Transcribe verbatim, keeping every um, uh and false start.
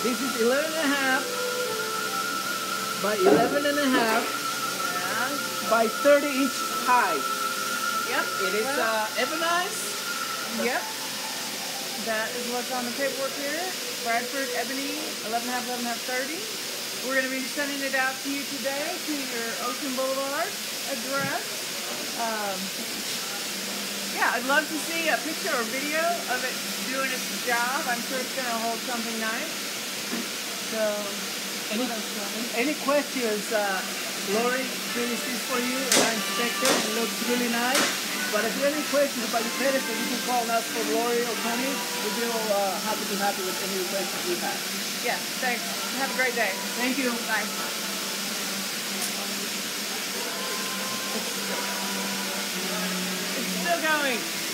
This is eleven and a half by eleven and a half Yeah. by thirty inch high. Yep. It is Well, uh, ebonized. Yep. That is what's on the paperwork here. Bradford Ebony, eleven and a half, eleven and a half, thirty. We're going to be sending it out to you today to your Ocean Boulevard address. Um, yeah, I'd love to see a picture or video of it doing its job. I'm sure it's going to hold something nice. So, Any, what else, Tony? any questions? Uh, Lori finished this for you and I inspected it. It looks really nice. But if you have any questions about your pedestal, you can call us for Lori or Tony. We'll be uh, happy to help you with any questions you have. Yeah, thanks. Have a great day. Thank you. Bye. It's still going.